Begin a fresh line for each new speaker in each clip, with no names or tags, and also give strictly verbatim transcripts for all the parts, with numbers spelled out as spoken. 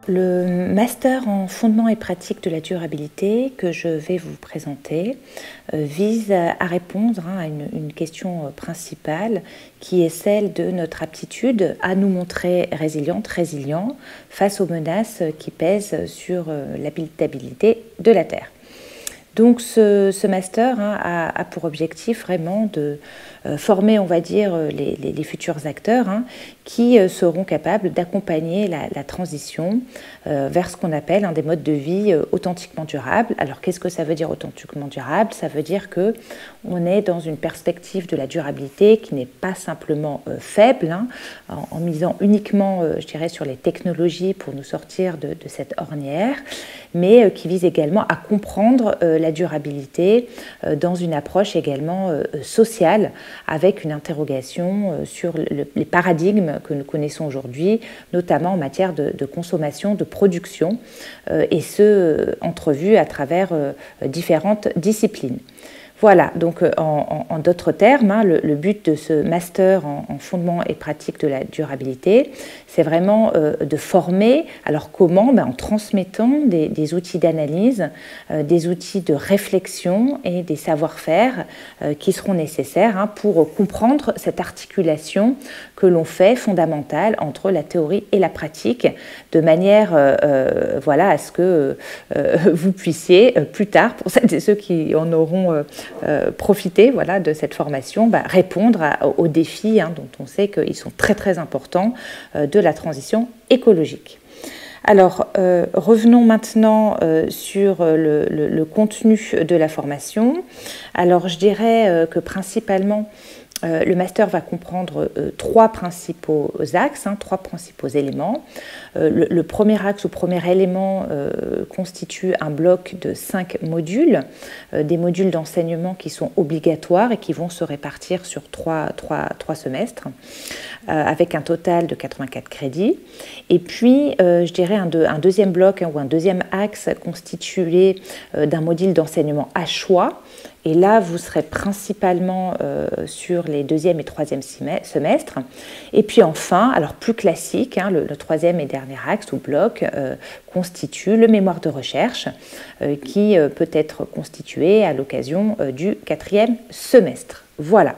le master en fondement et pratique de la durabilité que je vais vous présenter euh, vise à répondre hein, à une, une question principale qui est celle de notre aptitude à nous montrer résilientes, résilients face aux menaces qui pèsent sur euh, l'habitabilité de la Terre. Donc ce, ce master hein, a, a pour objectif vraiment de euh, former, on va dire, les, les, les futurs acteurs hein, qui euh, seront capables d'accompagner la, la transition euh, vers ce qu'on appelle hein, des modes de vie euh, authentiquement durables. Alors qu'est-ce que ça veut dire authentiquement durable? Ça veut dire que on est dans une perspective de la durabilité qui n'est pas simplement euh, faible, hein, en, en misant uniquement, euh, je dirais, sur les technologies pour nous sortir de, de cette ornière, mais euh, qui vise également à comprendre euh, la durabilité euh, dans une approche également euh, sociale, avec une interrogation euh, sur le, les paradigmes que nous connaissons aujourd'hui, notamment en matière de, de consommation, de production, euh, et ce, euh, entrevu à travers euh, différentes disciplines. Voilà, donc en, en, en d'autres termes, hein, le, le but de ce master en, en fondement et pratique de la durabilité, c'est vraiment euh, de former, alors comment? Ben, en transmettant des, des outils d'analyse, euh, des outils de réflexion et des savoir-faire euh, qui seront nécessaires hein, pour comprendre cette articulation que l'on fait fondamentale entre la théorie et la pratique, de manière euh, euh, voilà, à ce que euh, vous puissiez euh, plus tard, pour celles et ceux qui en auront euh, Euh, profiter voilà, de cette formation, bah, répondre à, aux défis hein, dont on sait qu'ils sont très très importants euh, de la transition écologique. Alors, euh, revenons maintenant euh, sur le, le, le contenu de la formation. Alors, je dirais euh, que principalement, Euh, le master va comprendre euh, trois principaux axes, hein, trois principaux éléments. Euh, le, le premier axe ou premier élément euh, constitue un bloc de cinq modules, euh, des modules d'enseignement qui sont obligatoires et qui vont se répartir sur trois, trois, trois semestres, euh, avec un total de quatre-vingt-quatre crédits. Et puis, euh, je dirais un, de, un deuxième bloc hein, ou un deuxième axe constitué euh, d'un module d'enseignement à choix. Et là, vous serez principalement euh, sur les deuxième et troisième semestres. Et puis enfin, alors plus classique, hein, le, le troisième et dernier axe ou bloc euh, constitue le mémoire de recherche euh, qui euh, peut être constitué à l'occasion euh, du quatrième semestre. Voilà.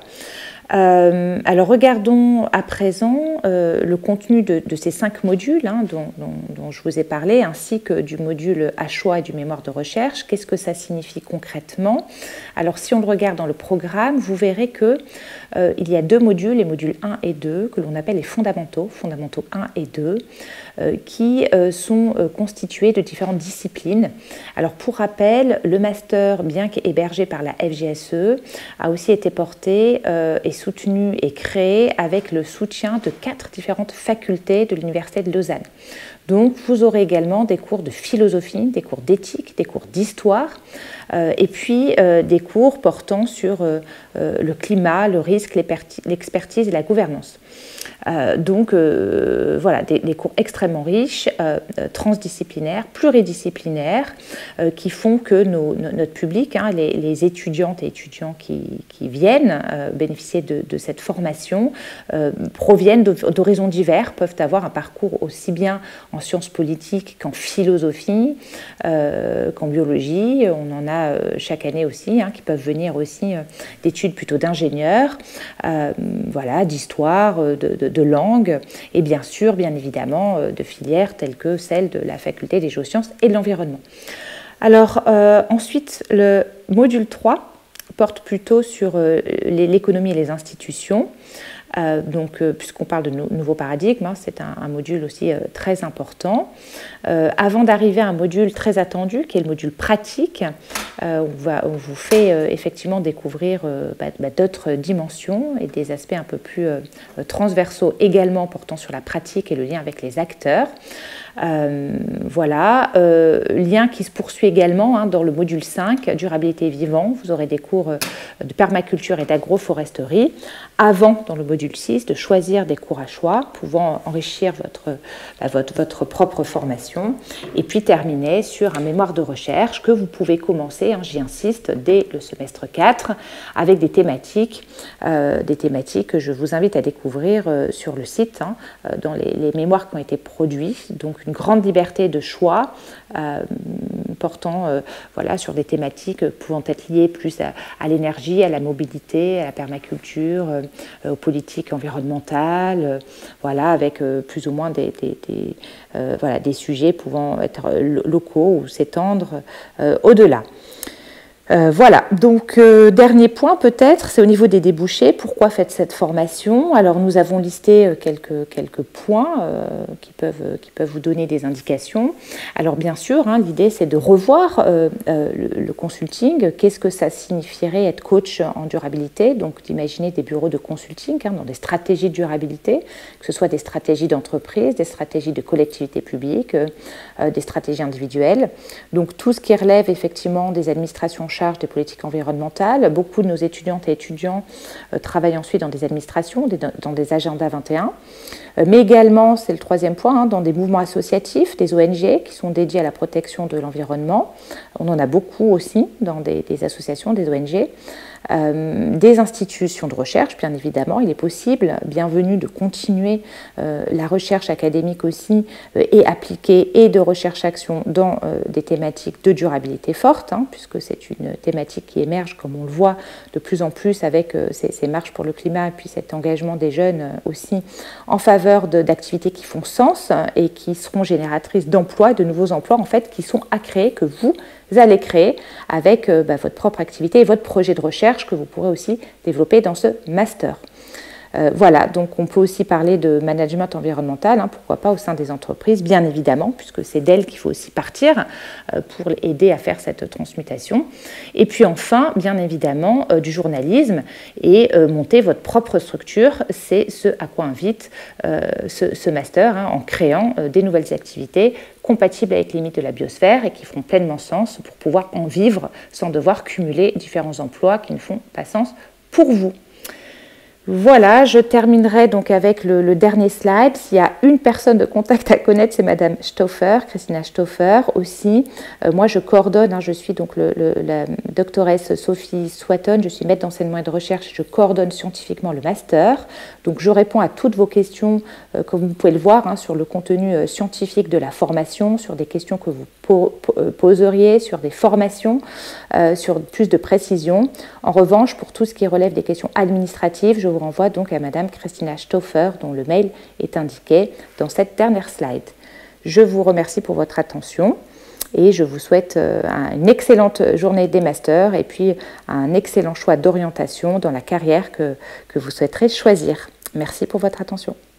Euh, alors regardons à présent euh, le contenu de, de ces cinq modules hein, dont, dont, dont je vous ai parlé, ainsi que du module à choix et du mémoire de recherche. Qu'est-ce que ça signifie concrètement? Alors si on le regarde dans le programme, vous verrez que euh, il y a deux modules, les modules un et deux, que l'on appelle les fondamentaux, fondamentaux un et deux, euh, qui euh, sont euh, constitués de différentes disciplines. Alors pour rappel, le master, bien qu'hébergé par la F G S E, a aussi été porté euh, et soutenu et créé avec le soutien de quatre différentes facultés de l'Université de Lausanne. Donc vous aurez également des cours de philosophie, des cours d'éthique, des cours d'histoire, euh, et puis euh, des cours portant sur euh, euh, le climat, le risque, l'expertise et la gouvernance. Euh, donc euh, voilà, des, des cours extrêmement riches, euh, transdisciplinaires, pluridisciplinaires, euh, qui font que nos, notre public, hein, les, les étudiantes et étudiants qui, qui viennent euh, bénéficier de, de cette formation, euh, proviennent d'horizons divers, peuvent avoir un parcours aussi bien en sciences politiques qu'en philosophie, euh, qu'en biologie. On en a euh, chaque année aussi, hein, qui peuvent venir aussi euh, d'études plutôt d'ingénieurs, euh, voilà, d'histoire, de, de, de langue, et bien sûr, bien évidemment, euh, de filières telles que celle de la faculté des géosciences et de l'environnement. Alors, euh, ensuite, le module trois porte plutôt sur euh, l'économie et les institutions. Euh, donc, euh, puisqu'on parle de nou nouveaux paradigmes, hein, c'est un, un module aussi euh, très important. Euh, avant d'arriver à un module très attendu, qui est le module pratique, euh, on, va, on vous fait euh, effectivement découvrir euh, bah, bah, d'autres dimensions et des aspects un peu plus euh, transversaux également portant sur la pratique et le lien avec les acteurs. Euh, voilà, euh, lien qui se poursuit également hein, dans le module cinq, durabilité vivant. Vous aurez des cours euh, de permaculture et d'agroforesterie. Avant, dans le module six, de choisir des cours à choix pouvant enrichir votre, bah, votre, votre propre formation. Et puis terminer sur un mémoire de recherche que vous pouvez commencer, hein, j'y insiste, dès le semestre quatre, avec des thématiques, euh, des thématiques que je vous invite à découvrir euh, sur le site, hein, dans les, les mémoires qui ont été produits. Donc donc une grande liberté de choix euh, portant euh, voilà, sur des thématiques pouvant être liées plus à, à l'énergie, à la mobilité, à la permaculture, euh, aux politiques environnementales, euh, voilà, avec euh, plus ou moins des, des, des, euh, voilà, des sujets pouvant être locaux ou s'étendre euh, au-delà. Euh, voilà, donc euh, dernier point peut-être, c'est au niveau des débouchés. Pourquoi faites cette formation? Alors nous avons listé euh, quelques, quelques points euh, qui, peuvent, qui peuvent vous donner des indications. Alors bien sûr, hein, l'idée c'est de revoir euh, euh, le, le consulting. Qu'est-ce que ça signifierait être coach en durabilité? Donc d'imaginer des bureaux de consulting hein, dans des stratégies de durabilité, que ce soit des stratégies d'entreprise, des stratégies de collectivité publique, euh, des stratégies individuelles. Donc tout ce qui relève effectivement des administrations charge des politiques environnementales. Beaucoup de nos étudiantes et étudiants euh, travaillent ensuite dans des administrations, des, dans des agendas vingt et un, euh, mais également, c'est le troisième point, hein, dans des mouvements associatifs, des O N G qui sont dédiés à la protection de l'environnement. On en a beaucoup aussi dans des, des associations, des O N G. Euh, des institutions de recherche, bien évidemment, il est possible, bienvenue, de continuer euh, la recherche académique aussi euh, et appliquée et de recherche-action dans euh, des thématiques de durabilité forte, hein, puisque c'est une thématique qui émerge, comme on le voit de plus en plus avec euh, ces, ces marches pour le climat et puis cet engagement des jeunes euh, aussi en faveur d'activités qui font sens et qui seront génératrices d'emplois, de nouveaux emplois en fait, qui sont à créer, que vous allez créer avec euh, bah, votre propre activité et votre projet de recherche que vous pourrez aussi développer dans ce master. Euh, voilà, donc on peut aussi parler de management environnemental, hein, pourquoi pas au sein des entreprises, bien évidemment, puisque c'est d'elles qu'il faut aussi partir euh, pour aider à faire cette transmutation. Et puis enfin, bien évidemment, euh, du journalisme et euh, monter votre propre structure, c'est ce à quoi invite euh, ce, ce master, hein, en créant euh, des nouvelles activités compatibles avec les limites de la biosphère et qui feront pleinement sens pour pouvoir en vivre sans devoir cumuler différents emplois qui ne font pas sens pour vous. Voilà, je terminerai donc avec le, le dernier slide. S'il y a une personne de contact à connaître, c'est Madame Stauffer, Christina Stauffer aussi. Euh, moi, je coordonne, hein, je suis donc le, le, la doctoresse Sophie Swatton, je suis maître d'enseignement et de recherche, je coordonne scientifiquement le master. Donc, je réponds à toutes vos questions, euh, comme vous pouvez le voir, hein, sur le contenu euh, scientifique de la formation, sur des questions que vous po poseriez, sur des formations, euh, sur plus de précision. En revanche, pour tout ce qui relève des questions administratives, je vous renvoie donc à Madame Christina Stauffer, dont le mail est indiqué dans cette dernière slide. Je vous remercie pour votre attention et je vous souhaite une excellente journée des masters et puis un excellent choix d'orientation dans la carrière que, que vous souhaiterez choisir. Merci pour votre attention.